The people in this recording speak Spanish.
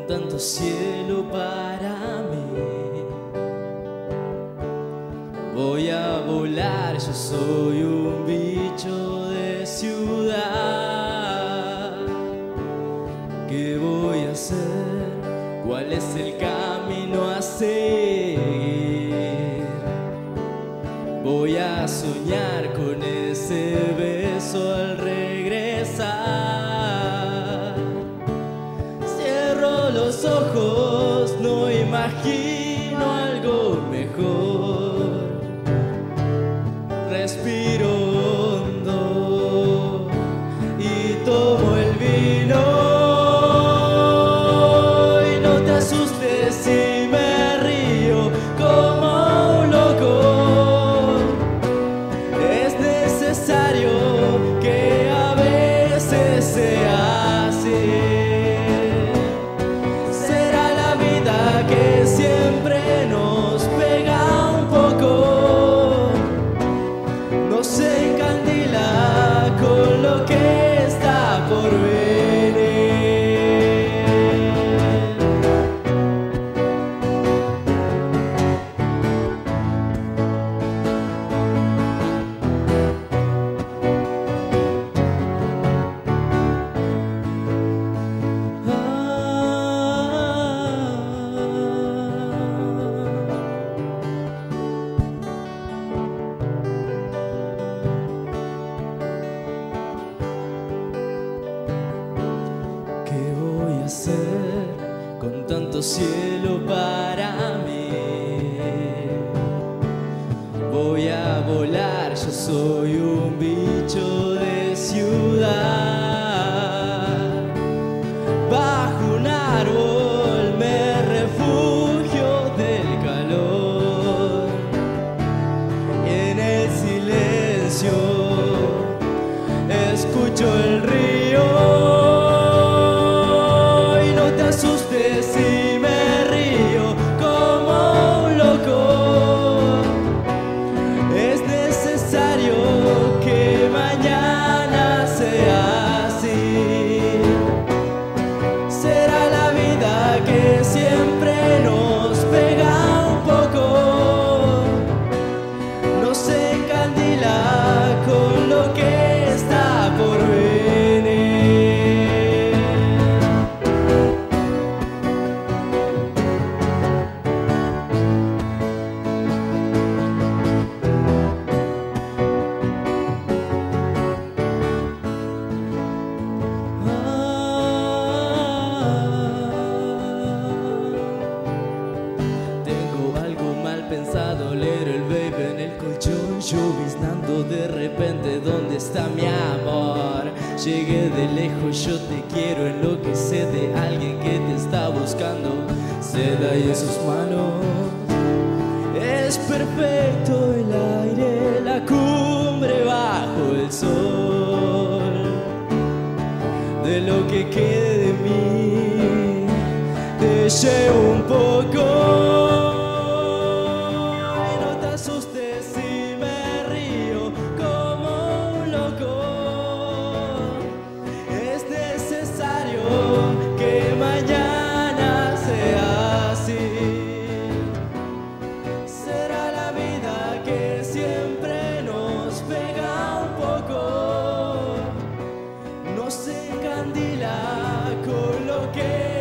tanto cielo para mí. Voy a volar, yo soy un bicho de ciudad. ¿Qué voy a hacer? ¿Cuál es el camino a seguir? Voy a soñar con ese beso al regresar. Cierro los ojos, no imagino algo mejor. Respiro hondo y tomo el vino. Y no te asustes si me río como un loco. Es necesario que a veces sea así. Será la vida que siempre nos pega un poco. Nos encandila con lo que está por venir. ¿Qué voy a hacer con tanto cielo para mí? Voy a volar, yo soy un bicho de ciudad. Bajo un árbol me refugio del calor. En el silencio escucho el río. No te asustes si me río como un loco. Es necesario que mañana sea así. Será la vida que siempre nos pega un poco. Nos encandila con lo que está por venir. Tengo algo mal pensado, leer el baby en el colchón, lloviznando de repente, ¿dónde está mi amor? Llegué de lejos, yo te quiero, enloquecé de alguien que te está buscando, seda y en sus manos. Es perfecto el aire, la cumbre bajo el sol. De lo que quede de mí, te llevo un poco. Y no te asustes si me río como un loco. Es necesario que mañana sea así. Será la vida que siempre nos pega un poco. Nos encandila con lo que